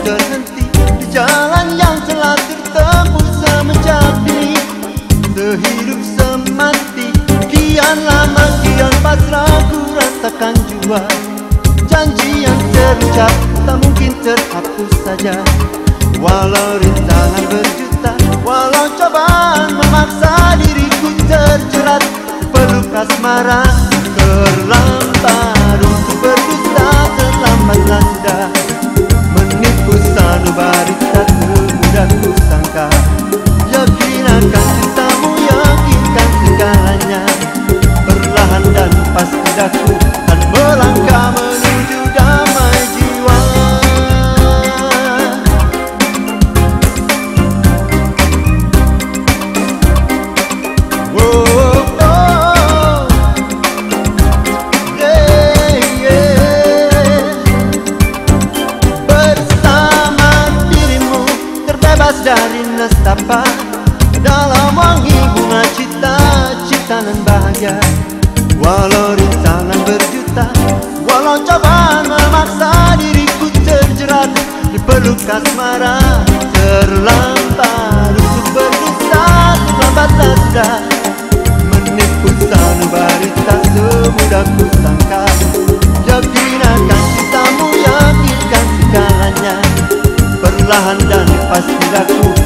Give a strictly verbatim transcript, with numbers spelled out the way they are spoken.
terhenti di jalan yang telah tertempuh semenjak dini. Sehidup semati, kian lama kian pasrah ku rasakan jua. Janji yang terucap tak mungkin terhapus saja. Walau rintangan berjuta, walau cobaan memaksa diriku terjerat peluk asmara. Terlambat untuk berdusta, terlambatlah sudah. Menipu sanubari tak semudah ku sangka. Yakinkan cintamu, yakinkan segalanya. Perlahan dan pasti daku akan melangkah menuju damai jiwa. Oh, oh, yeah, yeah. Bersama dirimu terbebas dari nestapa, dalam wangi bunga cita-cita dan bahagia. Walau rintangan berjuta, walau cobaan memaksa diriku terjerat di peluk asmara. Terlambat untuk berdusta, terlambatlah sudah. Menipu sanubari tak semudah ku sangka. Yakinkan cintamu, yakinkan segalanya. Perlahan dan pasti daku